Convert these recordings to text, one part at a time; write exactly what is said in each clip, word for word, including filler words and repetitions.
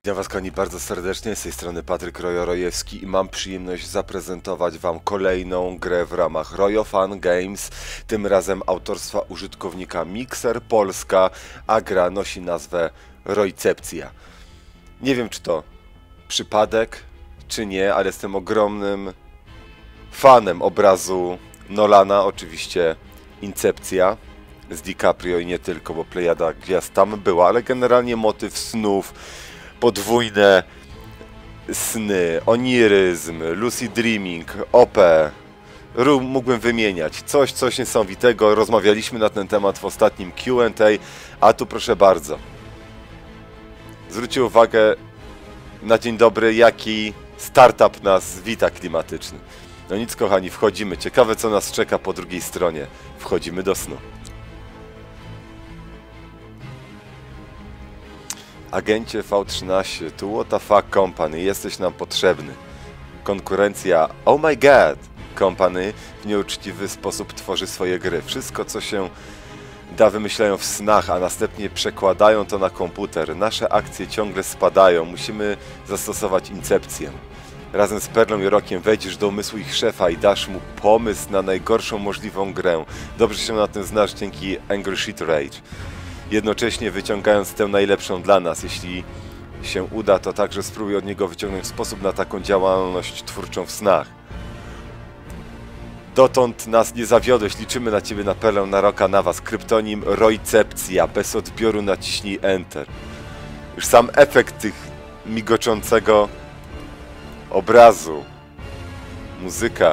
Witam was, kochani, bardzo serdecznie, z tej strony Patryk Rojo-Rojewski i mam przyjemność zaprezentować wam kolejną grę w ramach Rojofan Games, tym razem autorstwa użytkownika Mixer Polska, a gra nosi nazwę Rojcepcja. Nie wiem, czy to przypadek, czy nie, ale jestem ogromnym fanem obrazu Nolana, oczywiście Incepcja z DiCaprio i nie tylko, bo plejada gwiazd tam była, ale generalnie motyw snów, podwójne sny, oniryzm, lucid dreaming, O P. Mógłbym wymieniać coś, coś niesamowitego. Rozmawialiśmy na ten temat w ostatnim Q and A, a tu proszę bardzo. Zwróćcie uwagę na dzień dobry, jaki startup nas wita klimatyczny. No nic, kochani, wchodzimy. Ciekawe, co nas czeka po drugiej stronie. Wchodzimy do snu. Agencie V trzynaście, tu what the fuck company, jesteś nam potrzebny. Konkurencja oh my god company w nieuczciwy sposób tworzy swoje gry. Wszystko, co się da, wymyślają w snach, a następnie przekładają to na komputer. Nasze akcje ciągle spadają, musimy zastosować incepcję. Razem z Perlą i Rokiem wejdziesz do umysłu ich szefa i dasz mu pomysł na najgorszą możliwą grę. Dobrze się na tym znasz dzięki Angry Shit Rage. Jednocześnie wyciągając tę najlepszą dla nas. Jeśli się uda, to także spróbuj od niego wyciągnąć sposób na taką działalność twórczą w snach. Dotąd nas nie zawiodłeś, liczymy na ciebie, na Perlę, na Roka, na was. Kryptonim Rojcepcja, bez odbioru naciśnij Enter. Już sam efekt tych migoczącego obrazu, muzyka.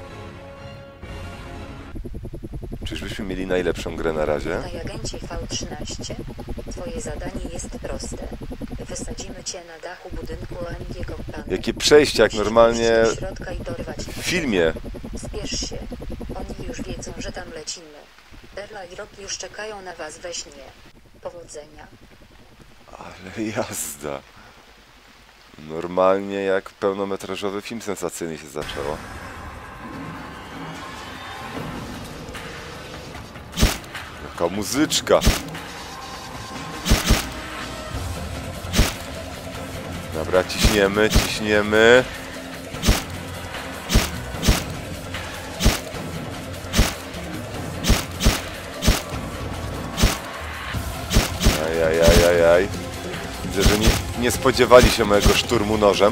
Czyżbyśmy mieli najlepszą grę na razie? Witaj, agencie V trzynaście. Twoje zadanie jest proste. Wysadzimy cię na dachu budynku N G Company. Jakie przejście, jak normalnie do środka i dorwać w filmie. Spiesz się. Oni już wiedzą, że tam lecimy. Perla i Rok już czekają na was we śnie. Powodzenia. Ale jazda. Normalnie jak pełnometrażowy film sensacyjny się zaczęło. Jaka muzyczka. Dobra, ciśniemy, ciśniemy. Ajajajajaj. Widzę, że nie, nie spodziewali się mojego szturmu nożem.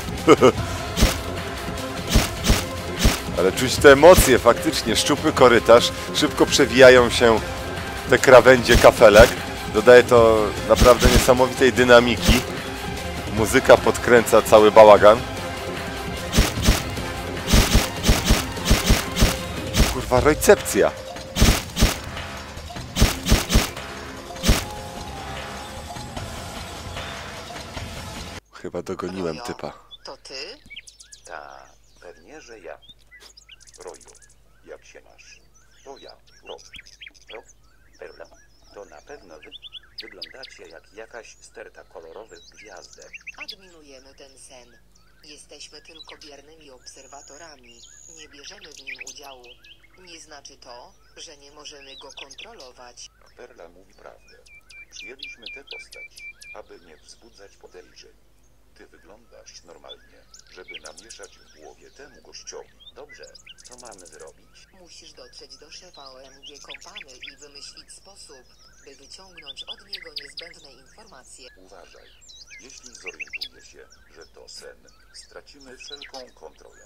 Ale czuć te emocje, faktycznie. Szczupły korytarz, szybko przewijają się te krawędzie kafelek. Dodaje to naprawdę niesamowitej dynamiki. Muzyka podkręca cały bałagan. Kurwa, Rojcepcja. Chyba dogoniłem Rojo, typa. To ty? Ta, pewnie, że ja. Roju, jak się masz? To ja, Rok. Rok, Perla. To na pewno wy. Wyglądacie jak jakaś sterta kolorowych gwiazdek. Adminujemy ten sen. Jesteśmy tylko biernymi obserwatorami. Nie bierzemy w nim udziału. Nie znaczy to, że nie możemy go kontrolować. Perla mówi prawdę. Przyjęliśmy tę postać, aby nie wzbudzać podejrzeń. Ty wyglądasz normalnie, żeby namieszać w głowie temu gościowi. Dobrze, co mamy zrobić? Musisz dotrzeć do szefa O M G Company i wymyślić sposób, by wyciągnąć od niego niezbędne informacje. Uważaj. Jeśli zorientuje się, że to sen, stracimy wszelką kontrolę.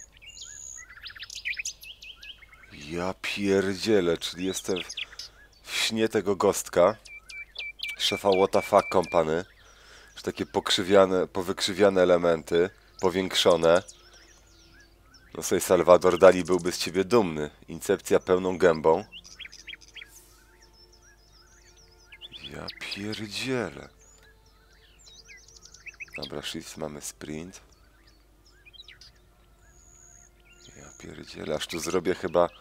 Ja pierdzielę, czyli jestem w, w śnie tego gostka, szefa What the fuck Company. Już takie pokrzywiane, powykrzywiane elementy, powiększone. No sobie Salvador Dali byłby z ciebie dumny. Incepcja pełną gębą. Ja pierdzielę. Dobra, shift, mamy sprint. Ja pierdzielę, aż tu zrobię chyba...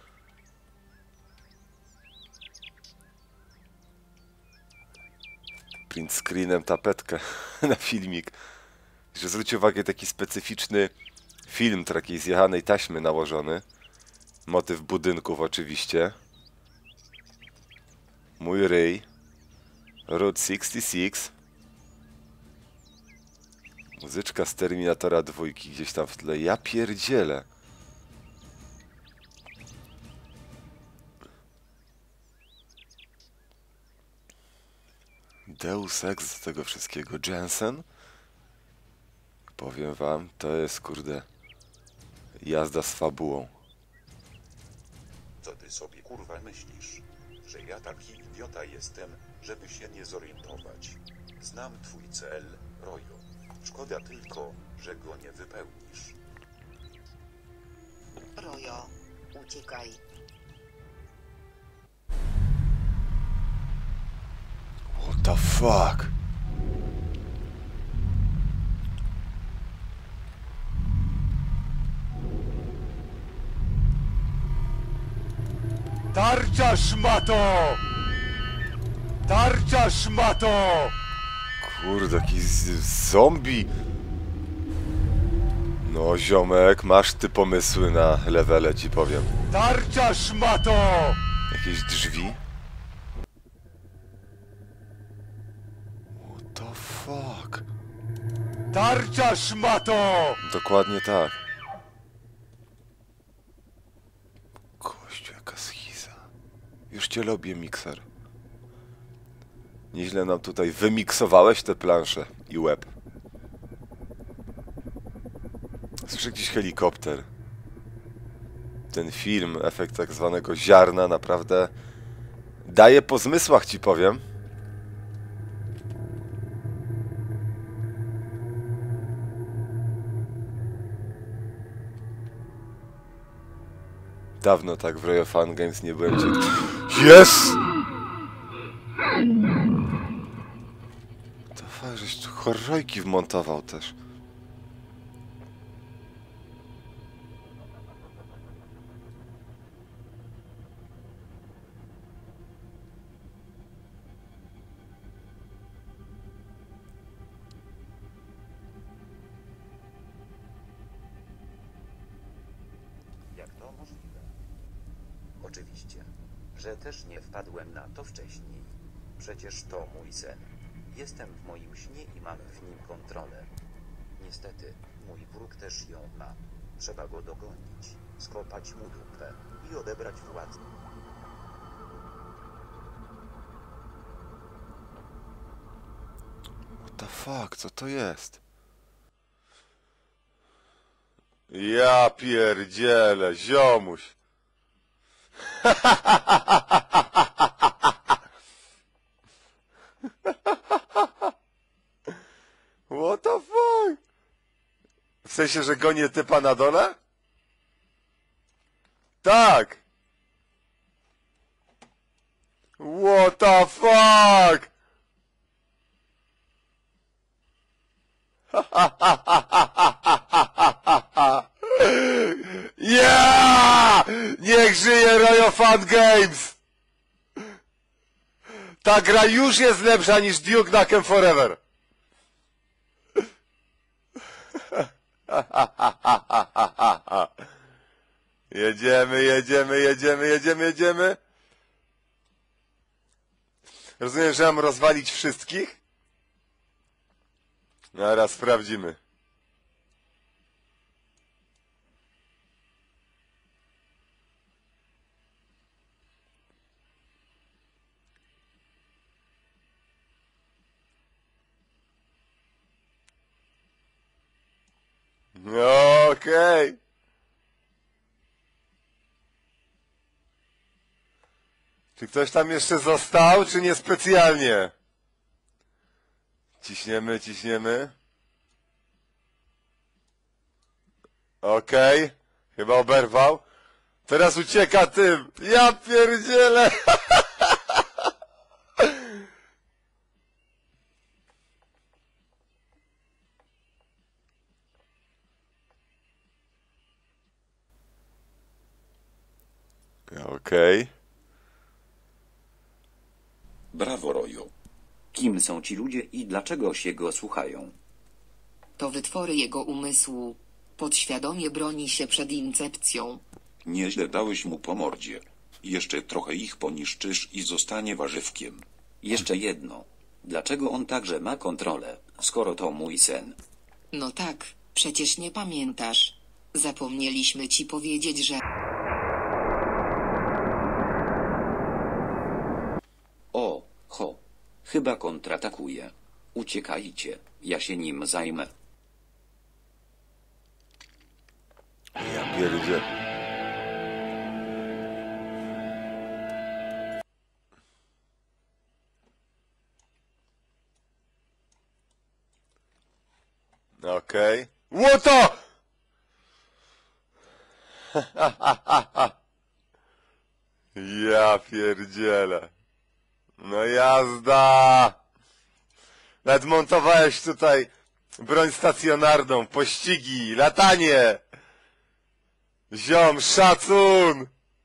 print screenem tapetkę na filmik. Że zwróćcie uwagę, taki specyficzny film takiej zjechanej taśmy nałożony. Motyw budynków oczywiście. Mój ryj. Route sześćdziesiąt sześć. Muzyczka z Terminatora dwójki gdzieś tam w tle. Ja pierdzielę. Deus Ex z tego wszystkiego. Jensen? Powiem wam, to jest, kurde, jazda z fabułą. Co ty sobie kurwa myślisz? Że ja taki idiota jestem, żeby się nie zorientować. Znam twój cel, Royo. Szkoda tylko, że go nie wypełnisz. Rojo, uciekaj. What the fuck? Tarcza szmato! Tarcza szmato! Kurde, jakiś z- zombie. No, ziomek, masz ty pomysły na levele, ci powiem. Tarcza szmato! Jakieś drzwi? What the fuck? Tarcza szmato! Dokładnie tak. Kościół, jaka schiza. Już cię lubię, mikser. Nieźle nam tutaj wymiksowałeś te plansze i łeb. Słyszę jakiś helikopter. Ten film, efekt tak zwanego ziarna, naprawdę daje po zmysłach, ci powiem. Dawno tak w Royo Fun Games nie byłem cię... Jest! To fakt, żeś tu horrojki wmontował też. Jak to możliwe? Oczywiście, że też nie wpadłem na to wcześniej. Przecież to mój sen. Jestem w moim śnie i mam w nim kontrolę. Niestety, mój wróg też ją ma. Trzeba go dogonić, skopać mu dupę i odebrać władzę. What the fuck, co to jest? Ja pierdzielę, ziomuś. What the fuck? W sensie, że gonię typa na dole? Tak! What the fuck? Yeah! Niech żyje Royo Fun Games! Ta gra już jest lepsza niż Duke Nukem Forever. Jedziemy, jedziemy, jedziemy, jedziemy, jedziemy. Rozumiem, że mam rozwalić wszystkich? Zaraz sprawdzimy. No, okej. Okay. Czy ktoś tam jeszcze został, czy niespecjalnie? Ciśniemy, ciśniemy. Okej. Okay. Chyba oberwał. Teraz ucieka tym. Ja pierdzielę. Okej. Okay. Brawo, Royo. Kim są ci ludzie i dlaczego się go słuchają? To wytwory jego umysłu. Podświadomie broni się przed incepcją. Nieźle dałeś mu po mordzie. Jeszcze trochę ich poniszczysz i zostanie warzywkiem. Jeszcze jedno. Dlaczego on także ma kontrolę, skoro to mój sen? No tak, przecież nie pamiętasz. Zapomnieliśmy ci powiedzieć, że... O, ho. Chyba kontratakuje. Uciekajcie, ja się nim zajmę. Ja pierdzie. Okej. Okay. Łoto! Ja pierdzielę. No jazda! Nawet montowałeś tutaj broń stacjonarną, pościgi, latanie! Ziom, szacun!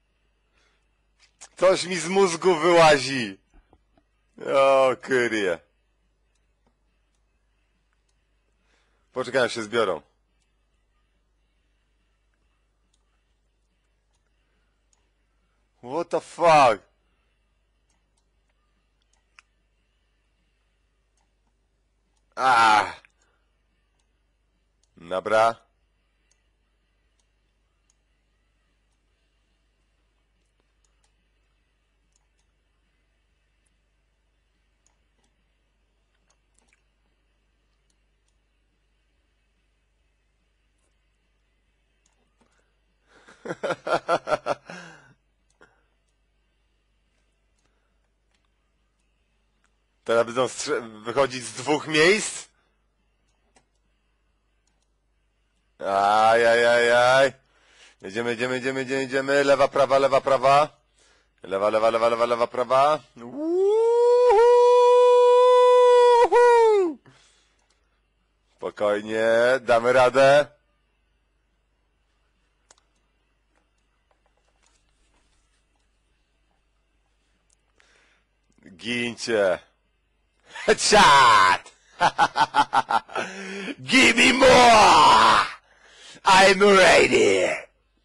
Coś mi z mózgu wyłazi. O, kyrie. Poczekaj, aż się zbiorą. What the fuck? Ah. Dobra. Teraz będą wychodzić z dwóch miejsc? Ajajajaj. Jedziemy, jedziemy, jedziemy, jedziemy, jedziemy. Lewa, prawa, lewa, prawa. Lewa, lewa, lewa, lewa, lewa, prawa. Uuuu. Spokojnie, damy radę. Gincie. Headshot! Give me more! I'm ready!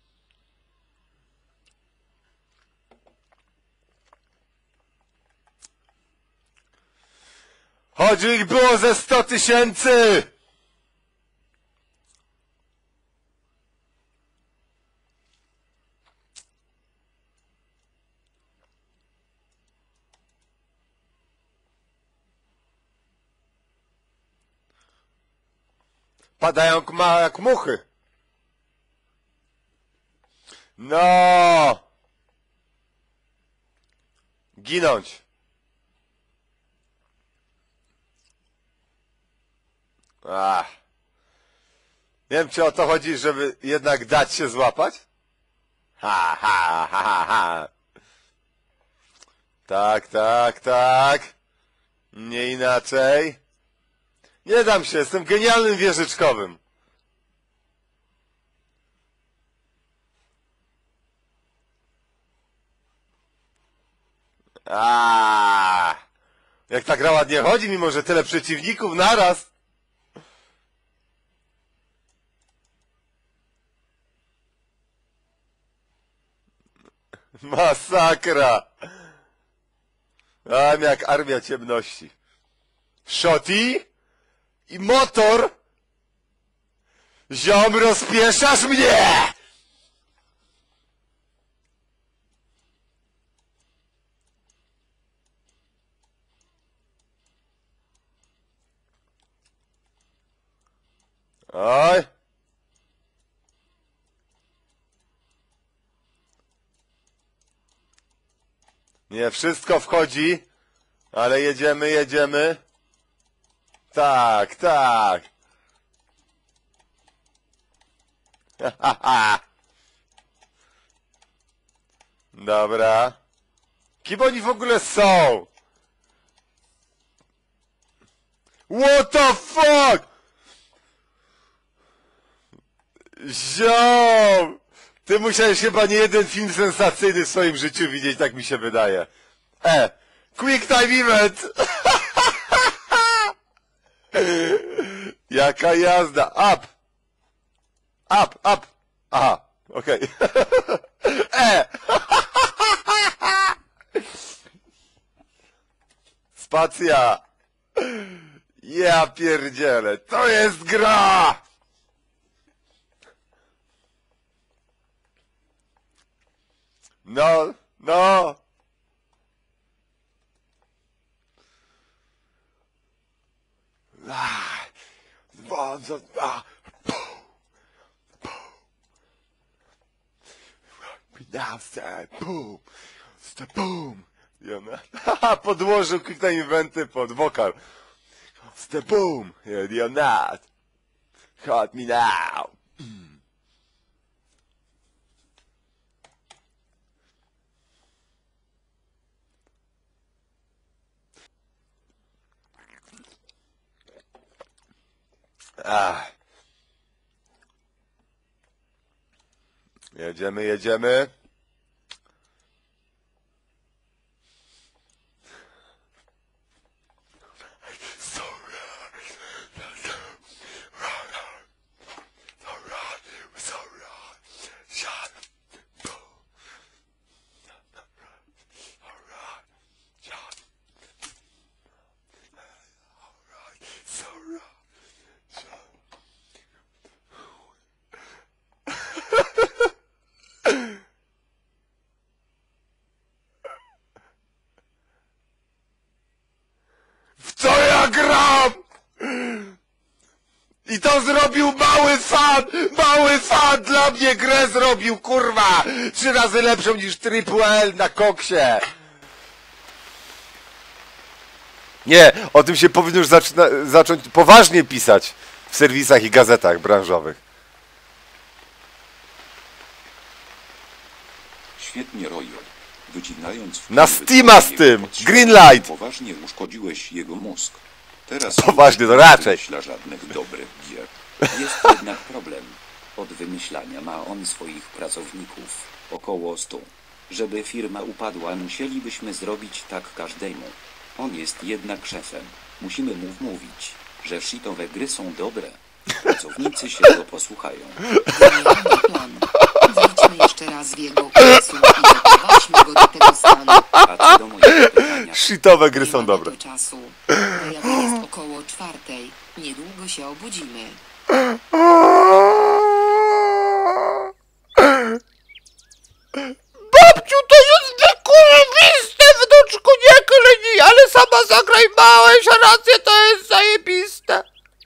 Choć ich było ze sto tysięcy! Padają jak muchy. No! Ginąć. Ach. Nie wiem, czy o to chodzi, żeby jednak dać się złapać? Ha, ha, ha, ha, ha. Tak, tak, tak. Nie inaczej. Nie dam się, jestem genialnym wieżyczkowym. Aaaa, jak ta gra ładnie chodzi, mimo że tyle przeciwników naraz. Masakra. A jak armia ciemności. Shoti i motor. Ziom, rozpieszasz mnie! Oj. Nie wszystko wchodzi, ale jedziemy, jedziemy. Tak, tak. Dobra. Kim oni w ogóle są? What the fuck? Ziom! Ty musiałeś chyba nie jeden film sensacyjny w swoim życiu widzieć, tak mi się wydaje. E! Quick time event! Jaka jazda! Up! Up, up! Aha, okej. Okay. E! Spacja! Ja pierdzielę, to jest gra! No, no! Ah, dwa, dwa, dwa. Now say boom, step boom. I ona, haha, podłożył quick inventy pod wokal. Step boom, and you're not. Hurt me now. Ach. Jedziemy, jedziemy. Gram! I to zrobił mały fan! Mały fan dla mnie grę zrobił, kurwa! Trzy razy lepszą niż Triple L na koksie! Nie, o tym się powinno już zaczyna, zacząć poważnie pisać w serwisach i gazetach branżowych. Świetnie, Royo. Wycinając... Na Steama z tym! Greenlight! Poważnie uszkodziłeś jego mózg. Teraz poważnie, to raczej. Nie wymyśla żadnych dobrych gier. Jest jednak problem. Od wymyślania ma on swoich pracowników. Około stu. Żeby firma upadła, musielibyśmy zrobić tak każdemu. On jest jednak szefem. Musimy mu wmówić, że shitowe gry są dobre. Pracownicy się go posłuchają. Genialny plan. Wejdźmy jeszcze raz w jego umysł i doprowadźmy go do tego stanu. A co do mojego pytania... Shitowe gry Nie są mamy dobre. do czasu. Pojawy jest około czwartej. Niedługo się obudzimy. Babciu, to jest wykurwiste, wnuczku, nie klnij, ale sama zagraj małeś, a rację, to jest zajebiste.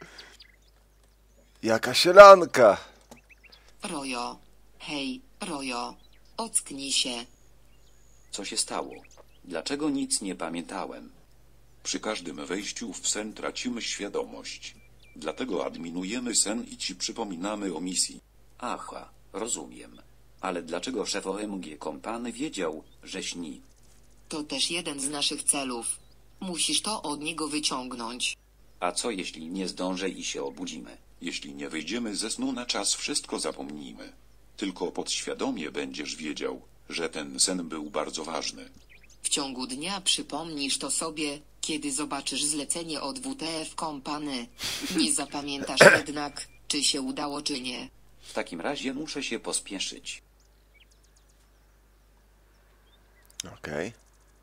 Jaka sielanka. Rojo. Hej, Rojo. Ocknij się. Co się stało? Dlaczego nic nie pamiętałem? Przy każdym wejściu w sen tracimy świadomość. Dlatego adminujemy sen i ci przypominamy o misji. Aha, rozumiem. Ale dlaczego szef O M G Kompany wiedział, że śni? To też jeden z naszych celów. Musisz to od niego wyciągnąć. A co jeśli nie zdążę i się obudzimy? Jeśli nie wyjdziemy ze snu na czas, wszystko zapomnijmy. Tylko podświadomie będziesz wiedział, że ten sen był bardzo ważny. W ciągu dnia przypomnisz to sobie, kiedy zobaczysz zlecenie od W T F Kompany. Nie zapamiętasz jednak, czy się udało, czy nie. W takim razie muszę się pospieszyć. Okej. Okay.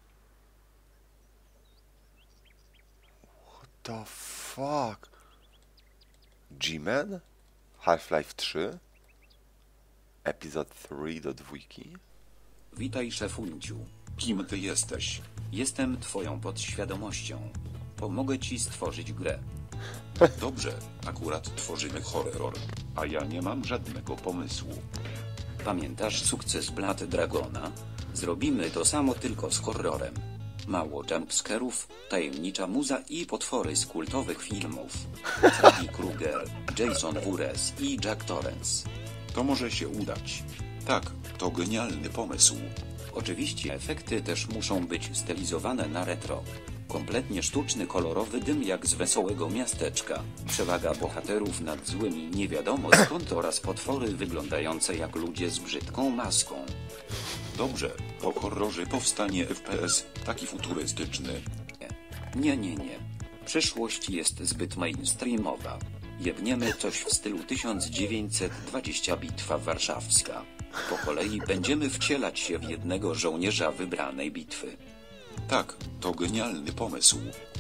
What the fuck? G-Man? Half-Life trzy? Epizod trzy do dwójki? Witaj, szefunciu. Kim ty jesteś? Jestem twoją podświadomością. Pomogę ci stworzyć grę. Dobrze, akurat tworzymy horror, a ja nie mam żadnego pomysłu. Pamiętasz sukces Blood Dragona? Zrobimy to samo, tylko z horrorem. Mało jumpscarów, tajemnicza muza i potwory z kultowych filmów. Freddy Krueger, Jason Voorhees i Jack Torrance. To może się udać. Tak, to genialny pomysł. Oczywiście efekty też muszą być stylizowane na retro. Kompletnie sztuczny, kolorowy dym jak z Wesołego Miasteczka. Przewaga bohaterów nad złymi nie wiadomo skąd oraz potwory wyglądające jak ludzie z brzydką maską. Dobrze, po horrorze powstanie F P S, taki futurystyczny. Nie, nie, nie. Przyszłość jest zbyt mainstreamowa. Jebniemy coś w stylu tysiąc dziewięćset dwadzieścia Bitwa Warszawska. Po kolei będziemy wcielać się w jednego żołnierza wybranej bitwy. Tak, to genialny pomysł.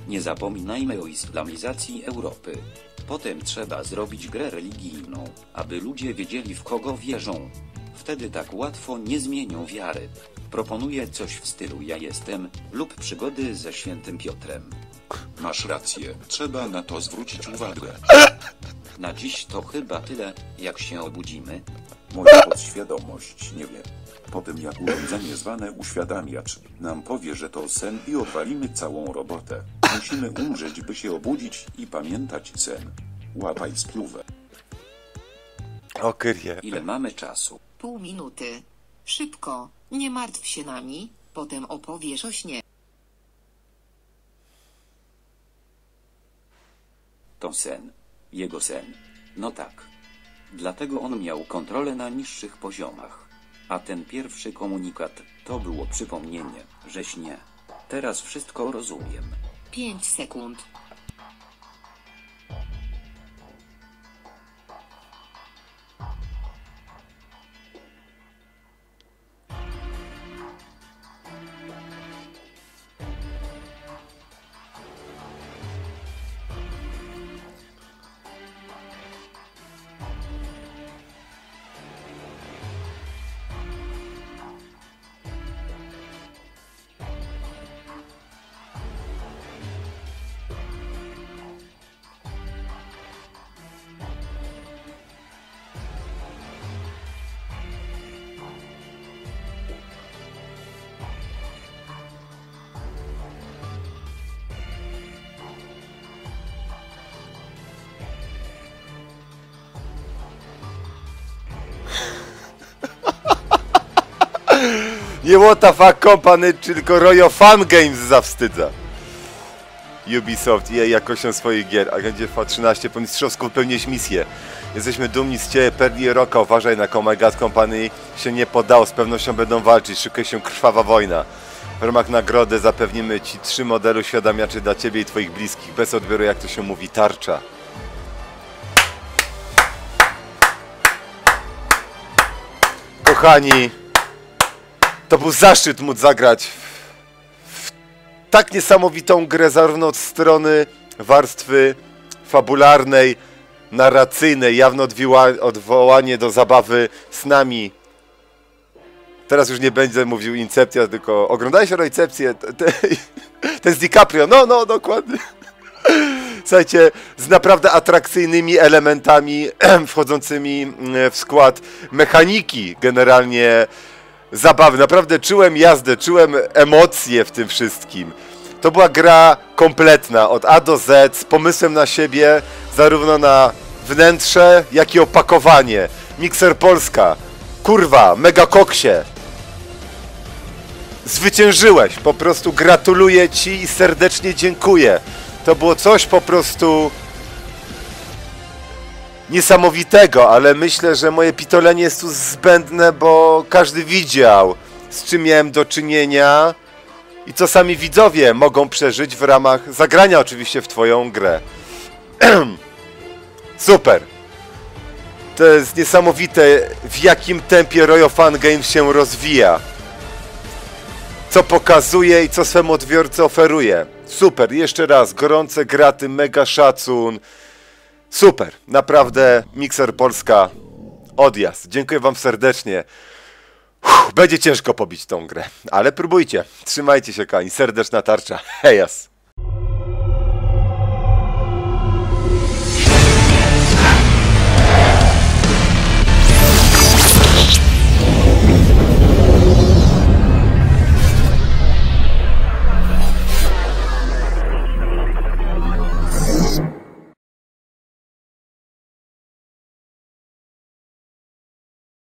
Nie zapominajmy o islamizacji Europy. Potem trzeba zrobić grę religijną, aby ludzie wiedzieli, w kogo wierzą. Wtedy tak łatwo nie zmienią wiary. Proponuję coś w stylu ja jestem lub przygody ze świętym Piotrem. Masz rację, trzeba na to zwrócić uwagę. Na dziś to chyba tyle, jak się obudzimy. Moja podświadomość nie wie. Po tym jak urządzenie zwane uświadamiacz nam powie, że to sen i odwalimy całą robotę. Musimy umrzeć, by się obudzić i pamiętać sen. Łapaj spluwę. O kyrie. Ile mamy czasu? Pół minuty. Szybko, nie martw się nami, potem opowiesz o śnie. To sen. Jego sen. No tak. Dlatego on miał kontrolę na niższych poziomach. A ten pierwszy komunikat to było przypomnienie, że śnie. Teraz wszystko rozumiem. Pięć sekund. Nie What the Fuck Company, tylko Royo Fun Games zawstydza. Ubisoft i jakością swoich gier. Agendzie F trzynaście po mistrzowsku wypełniłeś misję. Jesteśmy dumni z Ciebie, Perli Rocka. Uważaj na Oh My God Company się nie poddało. Z pewnością będą walczyć. Szykuje się krwawa wojna. W ramach nagrody zapewnimy Ci trzy modele uświadamiaczy dla Ciebie i Twoich bliskich. Bez odbioru, jak to się mówi, tarcza. Kochani, to był zaszczyt móc zagrać w tak niesamowitą grę, zarówno od strony warstwy fabularnej, narracyjnej, jawne odwołanie do zabawy z nami. Teraz już nie będę mówił Incepcja, tylko oglądajcie Recepcję. Ten z DiCaprio, no, no, dokładnie. Słuchajcie, z naprawdę atrakcyjnymi elementami wchodzącymi w skład mechaniki generalnie zabawy. Naprawdę czułem jazdę, czułem emocje w tym wszystkim. To była gra kompletna, od A do Z, z pomysłem na siebie, zarówno na wnętrze, jak i opakowanie. Mixer Polska, kurwa, mega koksie. Zwyciężyłeś, po prostu gratuluję Ci i serdecznie dziękuję. To było coś po prostu niesamowitego, ale myślę, że moje pitolenie jest tu zbędne, bo każdy widział, z czym miałem do czynienia i co sami widzowie mogą przeżyć w ramach zagrania oczywiście w Twoją grę. Super! To jest niesamowite, w jakim tempie Royo Fun Games się rozwija. Co pokazuje i co swemu odbiorcy oferuje. Super, jeszcze raz, gorące graty, mega szacun. Super, naprawdę, Mixer Polska, odjazd. Dziękuję Wam serdecznie. Uff, będzie ciężko pobić tą grę, ale próbujcie. Trzymajcie się, kochani, serdeczna tarcza. Hejas!